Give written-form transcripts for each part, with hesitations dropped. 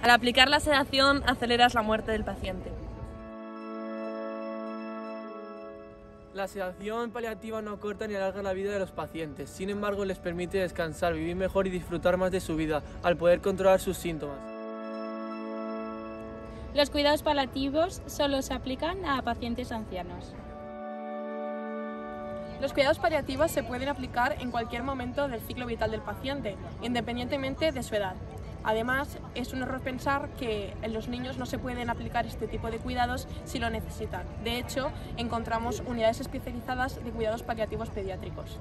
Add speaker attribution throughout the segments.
Speaker 1: Al aplicar la sedación, aceleras la muerte del paciente.
Speaker 2: La sedación paliativa no acorta ni alarga la vida de los pacientes, sin embargo les permite descansar, vivir mejor y disfrutar más de su vida, al poder controlar sus síntomas.
Speaker 3: Los cuidados paliativos solo se aplican a pacientes ancianos.
Speaker 1: Los cuidados paliativos se pueden aplicar en cualquier momento del ciclo vital del paciente, independientemente de su edad. Además, es un error pensar que en los niños no se pueden aplicar este tipo de cuidados si lo necesitan. De hecho, encontramos unidades especializadas de cuidados paliativos pediátricos.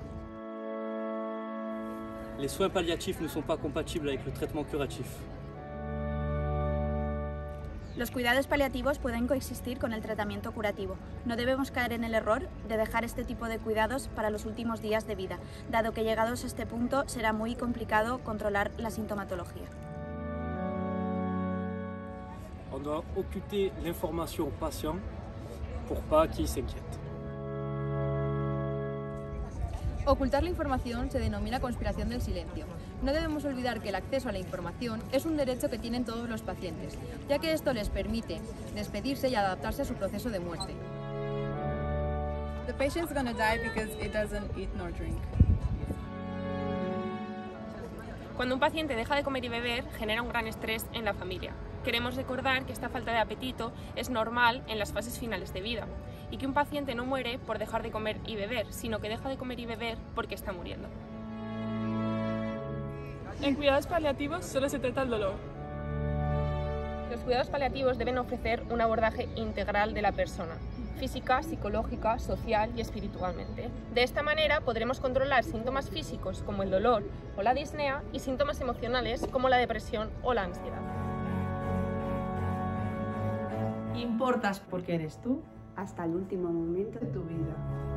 Speaker 4: Les soins palliatifs ne sont pas compatibles avec le traitement curatif.
Speaker 5: Los cuidados paliativos pueden coexistir con el tratamiento curativo. No debemos caer en el error de dejar este tipo de cuidados para los últimos días de vida, dado que llegados a este punto será muy complicado controlar la sintomatología.
Speaker 4: On doit occulter l'information au patient pour pas qu'il s'inquiète.
Speaker 6: Ocultar la información se denomina conspiración del silencio. No debemos olvidar que el acceso a la información es un derecho que tienen todos los pacientes, ya que esto les permite despedirse y adaptarse a su proceso de muerte.
Speaker 7: The patient's gonna die because it doesn't eat nor drink.
Speaker 8: Cuando un paciente deja de comer y beber, genera un gran estrés en la familia. Queremos recordar que esta falta de apetito es normal en las fases finales de vida y que un paciente no muere por dejar de comer y beber, sino que deja de comer y beber porque está muriendo.
Speaker 1: En cuidados paliativos solo se trata el dolor.
Speaker 8: Los cuidados paliativos deben ofrecer un abordaje integral de la persona, física, psicológica, social y espiritualmente. De esta manera podremos controlar síntomas físicos como el dolor o la disnea y síntomas emocionales como la depresión o la ansiedad.
Speaker 9: Importas porque eres tú
Speaker 10: hasta el último momento de tu vida.